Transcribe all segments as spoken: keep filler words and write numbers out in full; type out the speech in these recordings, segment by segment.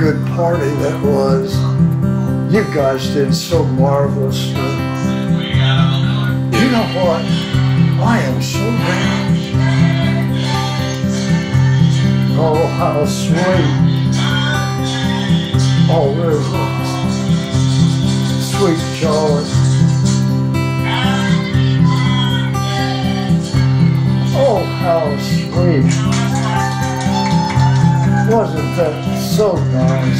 good party that was. You guys did so marvelous. You know what? I am so glad. Oh, how sweet. Oh, there's a sweet Charlotte. Oh, how sweet. Wasn't that so nice?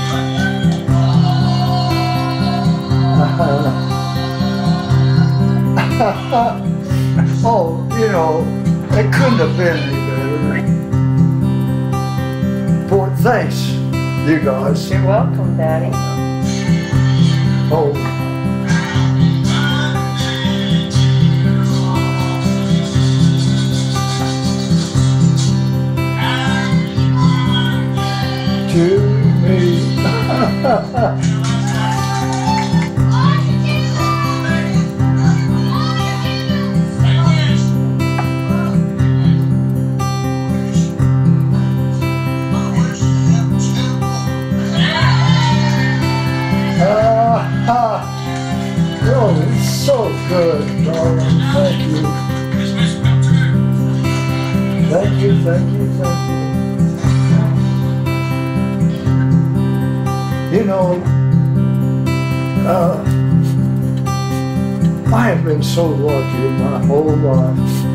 Oh, you know, it couldn't have been any better. For thanks, you guys. You're welcome, Daddy. Oh. To me. Oh, it's so good, darling. Thank you. Thank you, thank you, thank you. You know, uh, I have been so lucky my whole life.